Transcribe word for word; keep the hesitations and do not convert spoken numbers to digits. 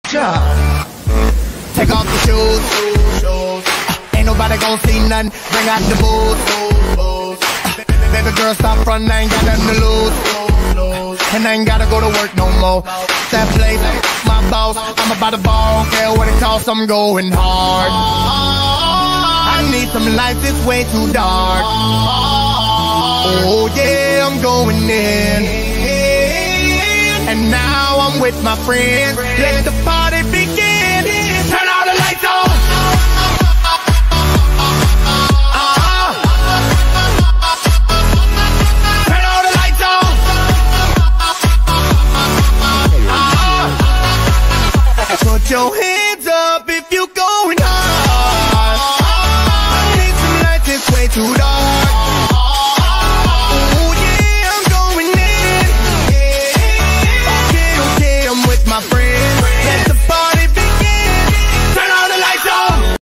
Yeah. Take off your shoes, shoes. Ain't nobody gon' see nothing. Bring out the booze, booze. Baby girl, stop front, I ain't got nothing to lose. And I ain't gotta go to work no more. That place, my boss, I'm about to ball. Don't care what it costs, I'm going hard. I need some life, it's way too dark. Oh yeah, I'm going in. And now I'm with my friends. Let the party begin. Turn all the lights on. Put your hands up if you going hard. I need some lights, it's way too dark.